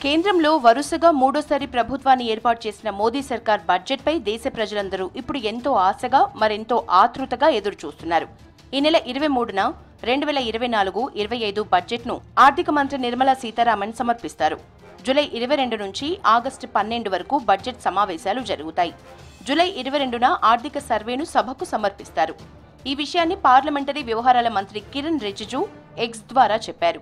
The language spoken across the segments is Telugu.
కేంద్రంలో వరుసగా మూడోసారి ప్రభుత్వాన్ని ఏర్పాటు చేసిన మోదీ సర్కార్ బడ్జెట్పై దేశ ప్రజలందరూ ఇప్పుడు ఎంతో ఆశగా మరెంతో ఆతృతగా ఎదురుచూస్తున్నారు. ఈ నెల 23న 2024-25 బడ్జెట్ను ఆర్థిక మంత్రి నిర్మలా సీతారామన్ సమర్పిస్తారు. జూలై 22 నుంచి ఆగస్టు 12 వరకు బడ్జెట్ సమావేశాలు జరుగుతాయి. జూలై 22న ఆర్థిక సర్వేను సభకు సమర్పిస్తారు. ఈ విషయాన్ని పార్లమెంటరీ వ్యవహారాల మంత్రి కిరణ్ రిజిజు ఎక్స్ ద్వారా చెప్పారు.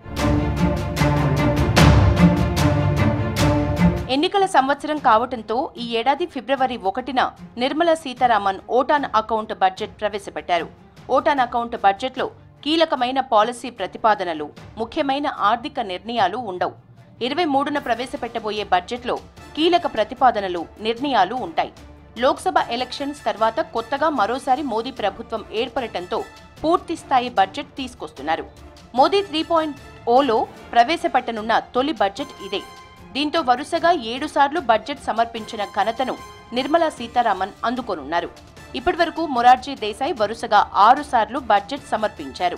ఎన్నికల సంవత్సరం కావడంతో ఈ ఏడాది ఫిబ్రవరి 1న Nirmala Sitharaman vote on account budget ప్రవేశపెట్టారు. ఓటాన్ అకౌంట్ బడ్జెట్లో కీలకమైన పాలసీ ప్రతిపాదనలు, ముఖ్యమైన ఆర్థిక నిర్ణయాలు ఉండవు. 23న ప్రవేశపెట్టబోయే బడ్జెట్లో కీలక ప్రతిపాదనలు, నిర్ణయాలు ఉంటాయి. లోక్సభ ఎలక్షన్స్ తర్వాత కొత్తగా మరోసారి మోదీ ప్రభుత్వం ఏర్పడటంతో పూర్తిస్థాయి బడ్జెట్ తీసుకొస్తున్నారు. మోదీ 3.0లో ప్రవేశపెట్టనున్న తొలి బడ్జెట్ ఇదే. దీంతో వరుసగా 7 సార్లు బడ్జెట్ సమర్పించిన ఘనతను నిర్మలా సీతారామన్ అందుకోనున్నారు. ఇప్పటివరకు మొరార్జీ దేశాయ్ వరుసగా 6 సార్లు బడ్జెట్ సమర్పించారు.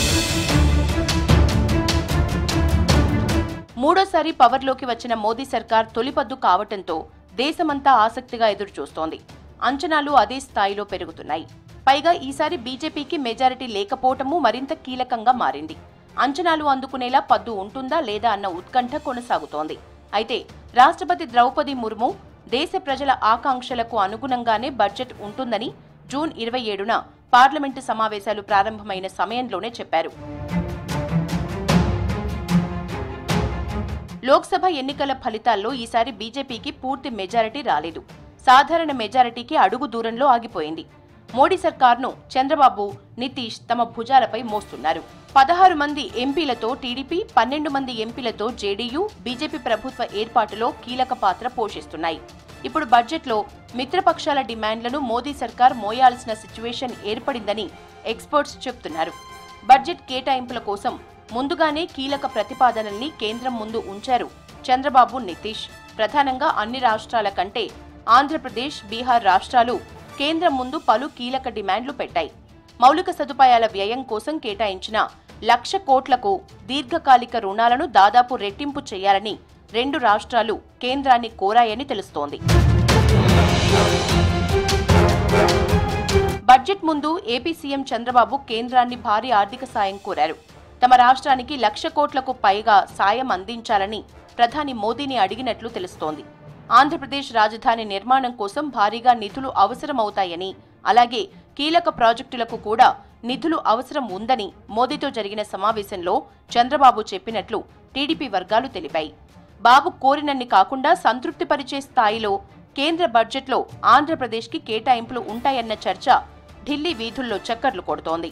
మూడోసారి పవర్లోకి వచ్చిన మోదీ సర్కార్ తొలిపద్దు కావటంతో దేశమంతా ఆసక్తిగా ఎదురుచూస్తోంది. అంచనాలు అదే స్థాయిలో పెరుగుతున్నాయి. పైగా ఈసారి బీజేపీకి మెజారిటీ లేకపోవటమూ మరింత కీలకంగా మారింది. అంచనాలు అందుకునేలా పద్దు ఉంటుందా లేదా అన్న ఉత్కంఠ కొనసాగుతోంది. అయితే రాష్ట్రపతి ద్రౌపది ముర్ము దేశ ప్రజల ఆకాంక్షలకు అనుగుణంగానే బడ్జెట్ ఉంటుందని జూన్ 27న పార్లమెంటు సమావేశాలు ప్రారంభమైన సమయంలోనే చెప్పారు. లోక్సభ ఎన్నికల ఫలితాల్లో ఈసారి బీజేపీకి పూర్తి మెజారిటీ రాలేదు. సాధారణ మెజారిటీకి అడుగు దూరంలో ఆగిపోయింది. మోడీ సర్కార్ను చంద్రబాబు, నితీష్ తమ భుజాలపై మోస్తున్నారు. 16 మంది ఎంపీలతో టీడీపీ, 12 మంది ఎంపీలతో జేడీయూ, బీజేపీ ప్రభుత్వ ఏర్పాటులో కీలక పాత్ర పోషిస్తున్నాయి. ఇప్పుడు బడ్జెట్లో మిత్రపక్షాల డిమాండ్లను మోదీ సర్కార్ మోయాల్సిన సిచ్యువేషన్ ఏర్పడిందని ఎక్స్పర్ట్స్ చెబుతున్నారు. బడ్జెట్ కేటాయింపుల కోసం ముందుగానే కీలక ప్రతిపాదనల్ని కేంద్రం ముందు ఉంచారు చంద్రబాబు, నితీష్. ప్రధానంగా అన్ని రాష్ట్రాల కంటే ఆంధ్రప్రదేశ్, బీహార్ రాష్ట్రాలు కేంద్రం ముందు పలు కీలక డిమాండ్లు పెట్టాయి. మౌలిక సదుపాయాల వ్యయం కోసం కేటాయించిన 1,00,000 కోట్లకు దీర్ఘకాలిక రుణాలను దాదాపు రెట్టింపు చేయాలని 2 రాష్ట్రాలు కేంద్రాన్ని కోరాయని తెలుస్తోంది. బడ్జెట్ ముందు ఏపీ సీఎం చంద్రబాబు కేంద్రాన్ని భారీ ఆర్థిక సాయం కోరారు. తమ రాష్ట్రానికి 1,00,000 కోట్లకు పైగా సాయం అందించాలని ప్రధాని మోదీని అడిగినట్లు తెలుస్తోంది. ఆంధ్రప్రదేశ్ రాజధాని నిర్మాణం కోసం భారీగా నిధులు అవసరమవుతాయని, అలాగే కీలక ప్రాజెక్టులకు కూడా నిధులు అవసరం ఉందని మోదీతో జరిగిన సమావేశంలో చంద్రబాబు చెప్పినట్లు టీడీపీ వర్గాలు తెలిపాయి. బాబు కోరినన్ని కాకుండా సంతృప్తిపరిచే స్థాయిలో కేంద్ర బడ్జెట్లో ఆంధ్రప్రదేశ్కి కేటాయింపులు ఉంటాయన్న చర్చ ఢిల్లీ వీధుల్లో చక్కర్లు కొడుతోంది.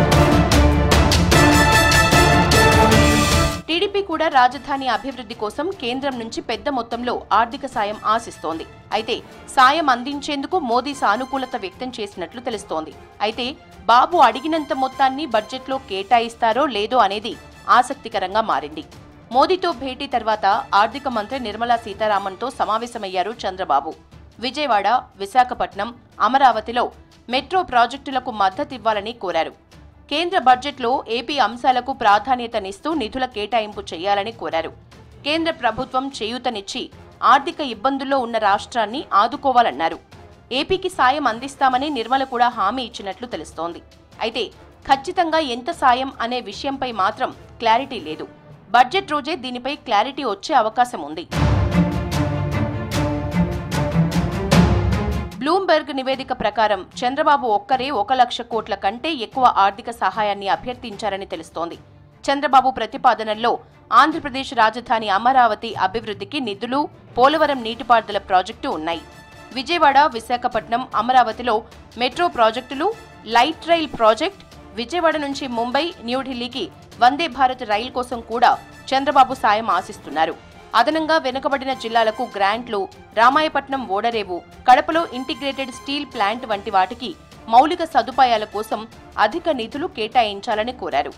టీడీపీ కూడా రాజధాని అభివృద్ధి కోసం కేంద్రం నుంచి పెద్ద మొత్తంలో ఆర్థిక సాయం ఆశిస్తోంది. అయితే సాయం అందించేందుకు మోదీ సానుకూలత వ్యక్తం చేసినట్లు తెలుస్తోంది. అయితే బాబు అడిగినంత మొత్తాన్ని బడ్జెట్లో కేటాయిస్తారో లేదో అనేది ఆసక్తికరంగా మారింది. మోదీతో భేటీ తర్వాత ఆర్థిక మంత్రి నిర్మలా సీతారామన్తో సమావేశమయ్యారు చంద్రబాబు. విజయవాడ, విశాఖపట్నం, అమరావతిలో మెట్రో ప్రాజెక్టులకు మద్దతివ్వాలని కోరారు. కేంద్ర బడ్జెట్లో ఏపీ అంశాలకు ప్రాధాన్యతనిస్తూ నిధుల కేటాయింపు చేయాలని కోరారు. కేంద్ర ప్రభుత్వం చేయూతనిచ్చి ఆర్థిక ఇబ్బందుల్లో ఉన్న రాష్ట్రాన్ని ఆదుకోవాలన్నారు. ఏపీకి సాయం అందిస్తామని నిర్మల కూడా హామీ ఇచ్చినట్లు తెలుస్తోంది. అయితే ఖచ్చితంగా ఎంత సాయం అనే విషయంపై మాత్రం క్లారిటీ లేదు. బడ్జెట్ రోజే దీనిపై క్లారిటీ వచ్చే అవకాశం ఉంది. బ్లూంబెర్గ్ నివేదిక ప్రకారం చంద్రబాబు ఒక్కరే 1,00,000 కోట్ల కంటే ఎక్కువ ఆర్థిక సహాయాన్ని అభ్యర్థించారని తెలుస్తోంది. చంద్రబాబు ప్రతిపాదనల్లో ఆంధ్రప్రదేశ్ రాజధాని అమరావతి అభివృద్ధికి నిధులు, పోలవరం నీటిపారుదల ప్రాజెక్టు ఉన్నాయి. విజయవాడ, విశాఖపట్నం, అమరావతిలో మెట్రో ప్రాజెక్టులు, లైట్ రైల్ ప్రాజెక్ట్, విజయవాడ నుంచి ముంబై, న్యూఢిల్లీకి వందే భారత్ రైలు కోసం కూడా చంద్రబాబు సాయం ఆశిస్తున్నారు. అదనంగా వెనుకబడిన జిల్లాలకు గ్రాంట్లు, రామాయపట్నం ఓడరేవు, కడపలో ఇంటిగ్రేటెడ్ స్టీల్ ప్లాంట్ వంటి వాటికి మౌలిక సదుపాయాల కోసం అధిక నిధులు కేటాయించాలని కోరారు.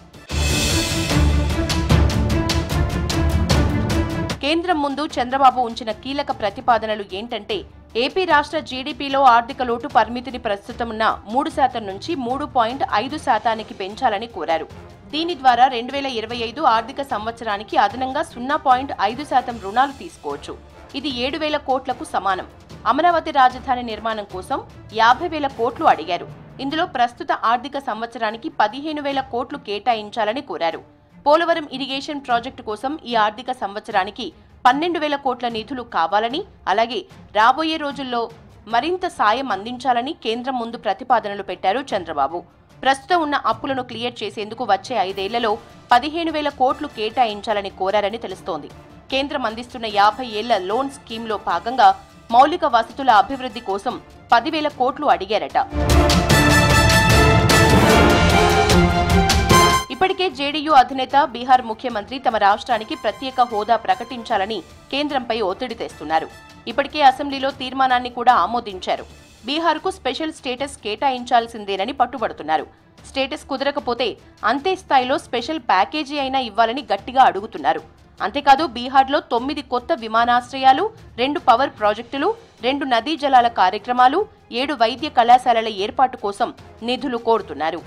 కేంద్రం ముందు చంద్రబాబు ఉంచిన కీలక ప్రతిపాదనలు ఏంటంటే ఏపీ రాష్ట్ర జీడీపీలో ఆర్థిక లోటు పరిమితిని ప్రస్తుతం ఉన్న 3% నుంచి 3.5%కి పెంచాలని కోరారు. దీని ద్వారా 2025 ఆర్థిక సంవత్సరానికి అదనంగా 0.5% రుణాలు తీసుకోవచ్చు. ఇది 7,000 కోట్లకు సమానం. అమరావతి రాజధాని నిర్మాణం కోసం 50,000 కోట్లు అడిగారు. ఇందులో ప్రస్తుత ఆర్థిక సంవత్సరానికి 15,000 కోట్లు కేటాయించాలని కోరారు. పోలవరం ఇరిగేషన్ ప్రాజెక్టు కోసం ఈ ఆర్థిక సంవత్సరానికి 12,000 కోట్ల నిధులు కావాలని, అలాగే రాబోయే రోజుల్లో మరింత సాయం అందించాలని కేంద్రం ముందు ప్రతిపాదనలు పెట్టారు చంద్రబాబు. ప్రస్తుతం ఉన్న అప్పులను క్లియర్ చేసేందుకు వచ్చే 5 ఏళ్లలో 15,000 కోట్లు కేటాయించాలని కోరారని తెలుస్తోంది. కేంద్రం అందిస్తున్న 50 ఏళ్ల లోన్ స్కీమ్లో భాగంగా మౌలిక వసతుల అభివృద్ధి కోసం 10,000 కోట్లు అడిగారట. ఇప్పటికే జేడీయూ అధినేత, బీహార్ ముఖ్యమంత్రి తమ రాష్ట్రానికి ప్రత్యేక హోదా ప్రకటించాలని కేంద్రంపై ఒత్తిడి తెస్తున్నారు. ఇప్పటికే అసెంబ్లీలో తీర్మానాన్ని కూడా ఆమోదించారు. బీహార్కు స్పెషల్ స్టేటస్ కేటాయించాల్సిందేనని పట్టుబడుతున్నారు. స్టేటస్ కుదరకపోతే అంతే స్థాయిలో స్పెషల్ ప్యాకేజీ అయినా ఇవ్వాలని గట్టిగా అడుగుతున్నారు. అంతేకాదు బీహార్లో 9 కొత్త విమానాశ్రయాలు, 2 పవర్ ప్రాజెక్టులు, 2 నదీ జలాల కార్యక్రమాలు, 7 వైద్య కళాశాలల ఏర్పాటు కోసం నిధులు కోరుతున్నారు.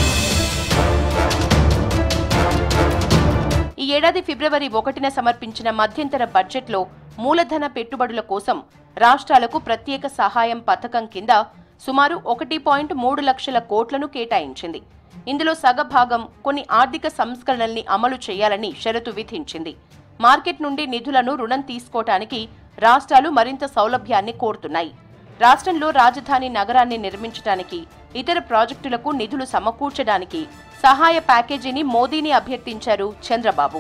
ఈ ఏడాది ఫిబ్రవరి 1న సమర్పించిన మధ్యంతర బడ్జెట్లో మూలధన పెట్టుబడుల కోసం రాష్ట్రాలకు ప్రత్యేక సహాయం పథకం కింద సుమారు 1.3 లక్షల కోట్లను కేటాయించింది. ఇందులో సగభాగం కొన్ని ఆర్థిక సంస్కరణల్ని అమలు చేయాలని షరతు విధించింది. మార్కెట్ నుండి నిధులను రుణం తీసుకోవటానికి రాష్ట్రాలు మరింత సౌలభ్యాన్ని కోరుతున్నాయి. రాష్ట్రంలో రాజధాని నగరాన్ని నిర్మించడానికి, ఇతర ప్రాజెక్టులకు నిధులు సమకూర్చడానికి సహాయ ప్యాకేజీని మోదీని అభ్యర్థించారు చంద్రబాబు.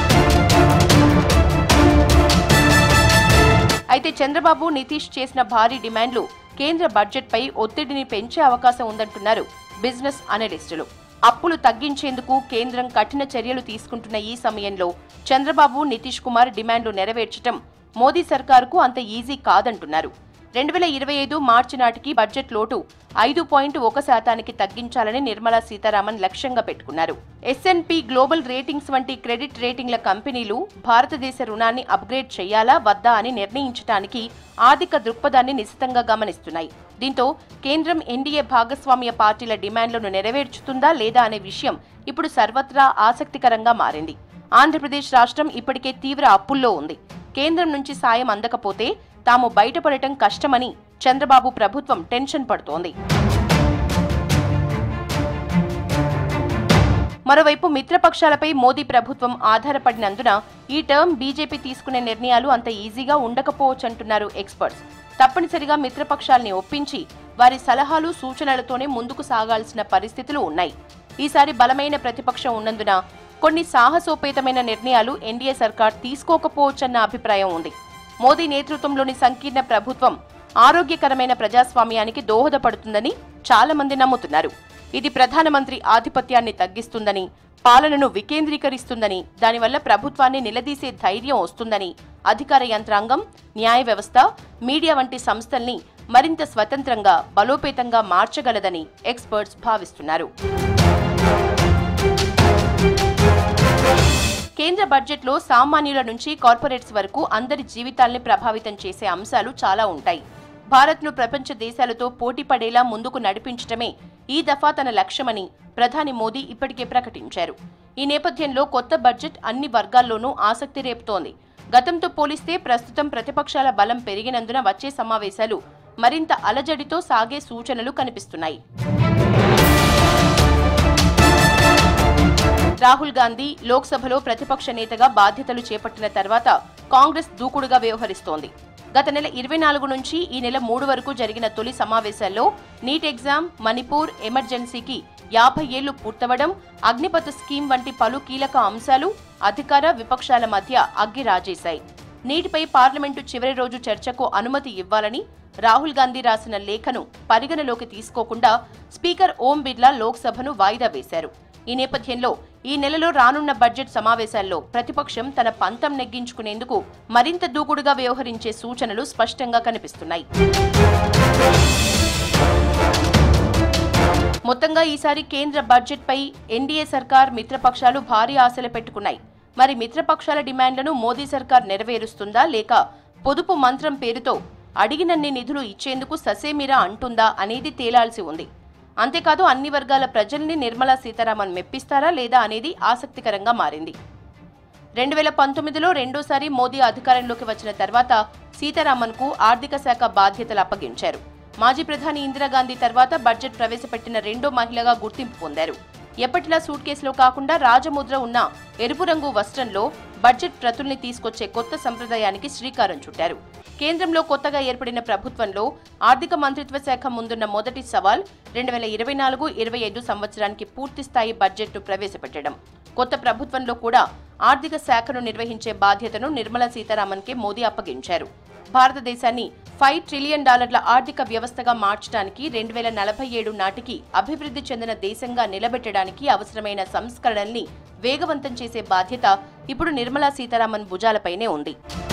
అయితే చంద్రబాబు, నితీష్ చేసిన భారీ డిమాండ్లు కేంద్ర బడ్జెట్పై ఒత్తిడిని పెంచే అవకాశం ఉందంటున్నారు బిజినెస్ అనలిస్టులు. అప్పులు తగ్గించేందుకు కేంద్రం కఠిన చర్యలు తీసుకుంటున్న ఈ సమయంలో చంద్రబాబు, నితీష్ కుమార్ డిమాండ్లు నెరవేర్చడం మోదీ సర్కారుకు అంత ఈజీ కాదంటున్నారు. 2025 మార్చి నాటికి బడ్జెట్ లోటు 5.1%కి తగ్గించాలని నిర్మలా సీతారామన్ లక్ష్యంగా పెట్టుకున్నారు. S&P గ్లోబల్ రేటింగ్స్ వంటి క్రెడిట్ రేటింగ్ల కంపెనీలు భారతదేశ రుణాన్ని అప్గ్రేడ్ చేయాలా వద్దా అని నిర్ణయించడానికి ఆర్థిక దృక్పథాన్ని నిశితంగా గమనిస్తున్నాయి. దీంతో కేంద్రం ఎన్డీఏ భాగస్వామ్య పార్టీల డిమాండ్లను నెరవేర్చుతుందా లేదా అనే విషయం ఇప్పుడు సర్వత్రా ఆసక్తికరంగా మారింది. ఆంధ్రప్రదేశ్ రాష్ట్రం ఇప్పటికే తీవ్ర అప్పుల్లో ఉంది. కేంద్రం నుంచి సాయం అందకపోతే తాము బయటపడటం కష్టమని చంద్రబాబు ప్రభుత్వం టెన్షన్ పడుతోంది. మరోవైపు మిత్రపక్షాలపై మోదీ ప్రభుత్వం ఆధారపడినందున ఈ టర్మ్ బీజేపీ తీసుకునే నిర్ణయాలు అంత ఈజీగా ఉండకపోవచ్చంటున్నారు ఎక్స్పర్ట్స్. తప్పనిసరిగా మిత్రపక్షాల్ని ఒప్పించి వారి సలహాలు, సూచనలతోనే ముందుకు సాగాల్సిన పరిస్థితులు ఉన్నాయి. ఈసారి బలమైన ప్రతిపక్షం ఉన్నందున కొన్ని సాహసోపేతమైన నిర్ణయాలు ఎన్డీఏ సర్కార్ తీసుకోకపోవచ్చన్న అభిప్రాయం ఉంది. మోదీ నేతృత్వంలోని సంకీర్ణ ప్రభుత్వం ఆరోగ్యకరమైన ప్రజాస్వామ్యానికి దోహదపడుతుందని చాలా మంది నమ్ముతున్నారు. ఇది ప్రధానమంత్రి ఆధిపత్యాన్ని తగ్గిస్తుందని, పాలనను వికేంద్రీకరిస్తుందని, దానివల్ల ప్రభుత్వాన్ని నిలదీసే ధైర్యం వస్తుందని, అధికార యంత్రాంగం, న్యాయ వ్యవస్థ, మీడియా వంటి సంస్థల్ని మరింత స్వతంత్రంగా, బలోపేతంగా మార్చగలదని ఎక్స్పర్ట్స్ భావిస్తున్నారు. కేంద్ర బడ్జెట్లో సామాన్యుల నుంచి కార్పొరేట్స్ వరకు అందరి జీవితాల్ని ప్రభావితం చేసే అంశాలు చాలా ఉంటాయి. భారత్ను ప్రపంచ దేశాలతో పోటీ పడేలా ముందుకు నడిపించడమే ఈ దఫా తన లక్ష్యమని ప్రధాని మోదీ ఇప్పటికే ప్రకటించారు. ఈ నేపథ్యంలో కొత్త బడ్జెట్ అన్ని వర్గాల్లోనూ ఆసక్తి రేపుతోంది. గతంతో పోలిస్తే ప్రస్తుతం ప్రతిపక్షాల బలం పెరిగినందున వచ్చే సమావేశాలు మరింత అలజడితో సాగే సూచనలు కనిపిస్తున్నాయి. రాహుల్ గాంధీ లోక్సభలో ప్రతిపక్ష నేతగా బాధ్యతలు చేపట్టిన తర్వాత కాంగ్రెస్ దూకుడుగా వ్యవహరిస్తోంది. గత నెల 24 నుంచి ఈ నెల 3 వరకు జరిగిన తొలి సమావేశాల్లో నీట్ ఎగ్జామ్, మణిపూర్ ఎమర్జెన్సీకి 50 ఏళ్లు పూర్తవడం, అగ్నిపథ్ స్కీమ్ వంటి పలు కీలక అంశాలు అధికార, విపక్షాల మధ్య అగ్గి రాజేశాయి. నీటిపై పార్లమెంటు చివరి రోజు చర్చకు అనుమతి ఇవ్వాలని రాహుల్ గాంధీ రాసిన లేఖను పరిగణలోకి తీసుకోకుండా స్పీకర్ ఓం బిర్లా లోక్సభను వాయిదా వేశారు. ఈ నేపథ్యంలో ఈ నెలలో రానున్న బడ్జెట్ సమావేశాల్లో ప్రతిపక్షం తన పంతం నెగ్గించుకునేందుకు మరింత దూకుడుగా వ్యవహరించే సూచనలు స్పష్టంగా కనిపిస్తున్నాయి. మొత్తంగా ఈసారి కేంద్ర బడ్జెట్పై ఎన్డీఏ సర్కార్, మిత్రపక్షాలు భారీ ఆశలు పెట్టుకున్నాయి. మరి మిత్రపక్షాల డిమాండ్లను మోదీ సర్కార్ నెరవేరుస్తుందా లేక పొదుపు మంత్రం పేరుతో అడిగినన్ని నిధులు ఇచ్చేందుకు ససేమిరా అంటుందా అనేది తేలాల్సి ఉంది. అంతేకాదు అన్ని వర్గాల ప్రజల్ని నిర్మలా సీతారామన్ మెప్పిస్తారా లేదా అనేది ఆసక్తికరంగా మారింది. 2019లో రెండోసారి మోదీ అధికారంలోకి వచ్చిన తర్వాత సీతారామన్కు ఆర్థిక శాఖ బాధ్యతలు అప్పగించారు. మాజీ ప్రధాని ఇందిరాగాంధీ తర్వాత బడ్జెట్ ప్రవేశపెట్టిన రెండో మహిళగా గుర్తింపు పొందారు. ఎప్పటిలా సూట్ కేసులో కాకుండా రాజముద్ర ఉన్న ఎరుపు రంగు వస్త్రంలో బడ్జెట్ ప్రతుల్ని తీసుకొచ్చే కొత్త సంప్రదాయానికి శ్రీకారం చుట్టారు. కేంద్రంలో కొత్తగా ఏర్పడిన ప్రభుత్వంలో ఆర్థిక మంత్రిత్వ శాఖ ముందున్న మొదటి సవాల్ 2024-25 సంవత్సరానికి పూర్తిస్థాయి బడ్జెట్ను ప్రవేశపెట్టడం. కొత్త ప్రభుత్వంలో కూడా ఆర్థిక శాఖను నిర్వహించే బాధ్యతను నిర్మలా సీతారామన్కే మోదీ అప్పగించారు. భారతదేశాన్ని $5 ట్రిలియన్ ఆర్థిక వ్యవస్థగా మార్చడానికి 2047 నాటికి అభివృద్ధి చెందిన దేశంగా నిలబెట్టడానికి అవసరమైన సంస్కరణల్ని వేగవంతం చేసే బాధ్యత ఇప్పుడు నిర్మలా సీతారామన్ భుజాలపైనే ఉంది.